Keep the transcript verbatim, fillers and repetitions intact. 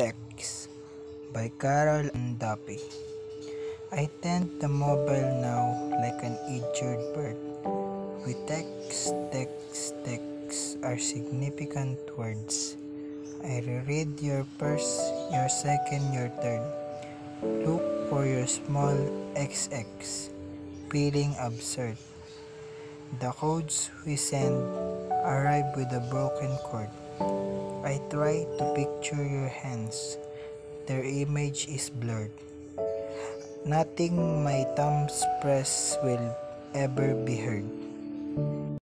Text by Carol and Duffy. I tend the mobile now like an injured bird. We text, text, text are significant words. I reread your first, your second, your third. Look for your small X X. Feeling absurd. The codes we send arrive with a broken cord. I try to picture your hands. Their image is blurred. Nothing my thumbs press will ever be heard.